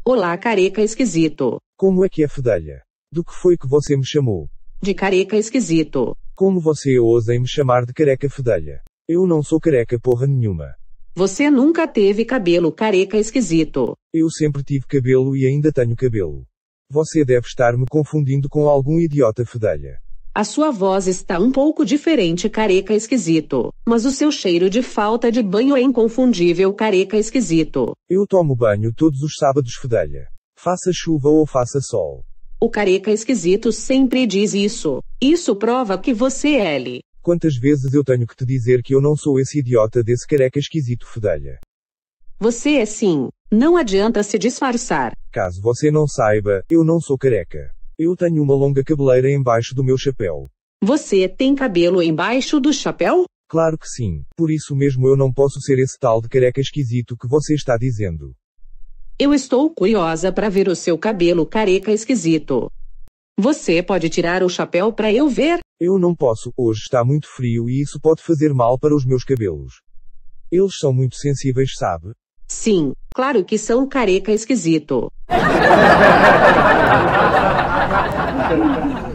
Olá, careca esquisito. Como é que é, fedelha? Do que foi que você me chamou? De careca esquisito. Como você ousa em me chamar de careca, fedelha? Eu não sou careca porra nenhuma. Você nunca teve cabelo, careca esquisito. Eu sempre tive cabelo e ainda tenho cabelo. Você deve estar me confundindo com algum idiota, fedelha. A sua voz está um pouco diferente, careca esquisito, mas o seu cheiro de falta de banho é inconfundível, careca esquisito. Eu tomo banho todos os sábados, fedelha. Faça chuva ou faça sol. O careca esquisito sempre diz isso. Isso prova que você é ele. Quantas vezes eu tenho que te dizer que eu não sou esse idiota desse careca esquisito, fedelha? Você é sim. Não adianta se disfarçar. Caso você não saiba, eu não sou careca. Eu tenho uma longa cabeleira embaixo do meu chapéu. Você tem cabelo embaixo do chapéu? Claro que sim. Por isso mesmo eu não posso ser esse tal de careca esquisito que você está dizendo. Eu estou curiosa para ver o seu cabelo, careca esquisito. Você pode tirar o chapéu para eu ver? Eu não posso, hoje está muito frio e isso pode fazer mal para os meus cabelos. Eles são muito sensíveis, sabe? Sim, claro que são, careca esquisito.